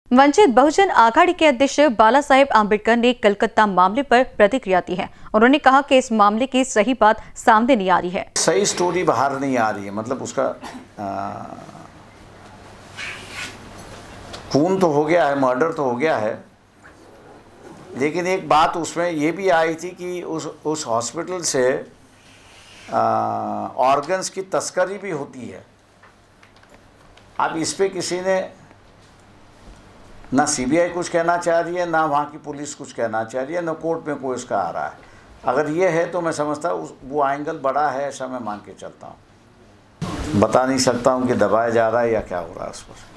वंचित बहुजन आघाड़ी के अध्यक्ष बाला साहेब आंबेडकर ने कलकत्ता मामले पर प्रतिक्रिया दी है। उन्होंने कहा कि इस मामले की सही बात सामने नहीं आ रही है। सही स्टोरी बाहर नहीं आ रही है, मतलब उसका खून तो हो गया है, मर्डर तो हो गया है, लेकिन एक बात उसमें ये भी आई थी कि उस हॉस्पिटल से ऑर्गन्स की तस्करी भी होती है। अब इस पे किसी ने ना सीबीआई कुछ कहना चाह रही है, ना वहाँ की पुलिस कुछ कहना चाह रही है, ना कोर्ट में कोई इसका आ रहा है। अगर ये है तो मैं समझता हूँ वो एंगल बड़ा है, ऐसा मैं मान के चलता हूँ। बता नहीं सकता हूँ कि दबाया जा रहा है या क्या हो रहा है उस पर।